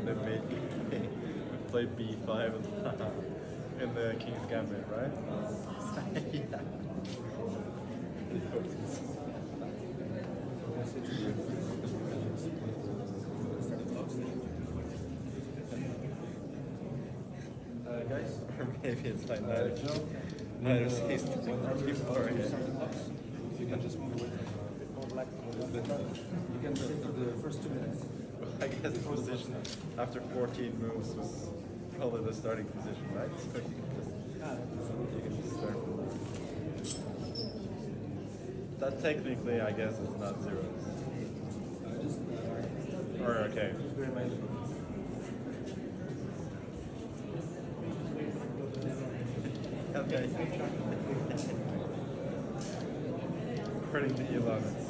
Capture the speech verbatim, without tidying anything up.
they made me play b five in the King's Gambit, right? Yeah. Uh, guys, Or maybe it's like uh, knight Joe, knight of uh, c six whenever before you it. send the blocks, you can just move away from black. You can sit for the first two minutes. I guess the position after fourteen moves was probably the starting position, right? So you can just, you can just start. That technically, I guess, is not zeros. Or okay. Just bear in mind. Okay. According to Elon, it's